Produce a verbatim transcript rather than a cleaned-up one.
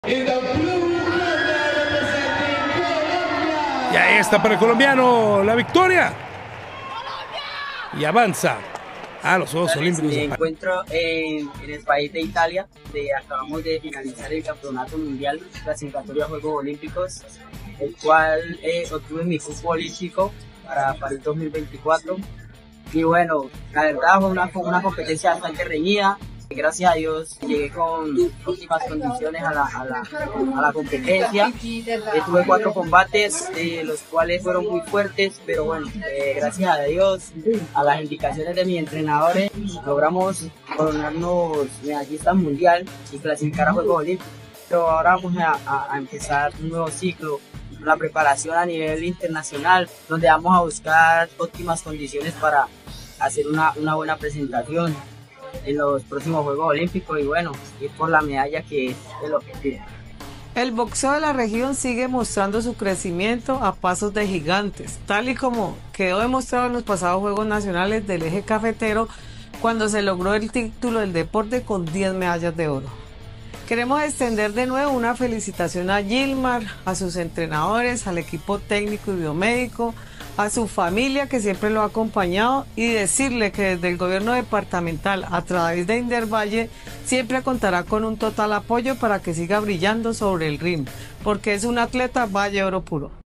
Y ahí está para el colombiano la victoria. Y avanza a los Juegos Olímpicos. Me encuentro en, en el país de Italia, de, acabamos de finalizar el campeonato mundial clasificatorio a Juegos Olímpicos, el cual eh, obtuve mi cupo olímpico para París dos mil veinticuatro. Y bueno, la verdad fue una, fue una competencia bastante reñida. Gracias a Dios llegué con óptimas condiciones a la, a la, a la competencia. Eh, tuve cuatro combates, eh, los cuales fueron muy fuertes, pero bueno, eh, gracias a Dios, a las indicaciones de mis entrenadores, logramos coronarnos medallista mundial y clasificar a Juegos Olímpicos. Pero ahora vamos a, a, a empezar un nuevo ciclo, una preparación a nivel internacional, donde vamos a buscar óptimas condiciones para hacer una, una buena presentación en los próximos Juegos Olímpicos y bueno, ir por la medalla, que es el objetivo. El boxeo de la región sigue mostrando su crecimiento a pasos de gigantes, tal y como quedó demostrado en los pasados Juegos Nacionales del Eje Cafetero, cuando se logró el título del deporte con diez medallas de oro. Queremos extender de nuevo una felicitación a Gilmar, a sus entrenadores, al equipo técnico y biomédico, a su familia que siempre lo ha acompañado, y decirle que desde el gobierno departamental a través de Indervalle siempre contará con un total apoyo para que siga brillando sobre el ring, porque es un atleta Valle Oro puro.